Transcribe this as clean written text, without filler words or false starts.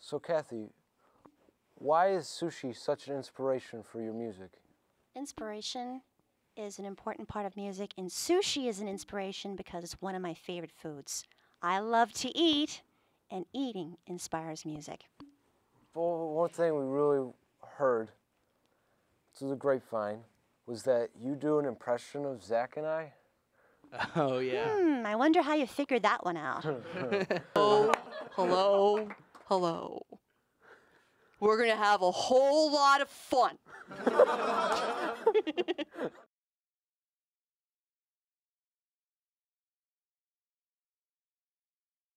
So, Cathy, why is sushi such an inspiration for your music? Inspiration is an important part of music, and sushi is an inspiration because it's one of my favorite foods. I love to eat, and eating inspires music. Well, one thing we really heard through the grapevine was that you do an impression of Zach and I. Oh, yeah. I wonder how you figured that one out. Oh, hello, hello. We're going to have a whole lot of fun.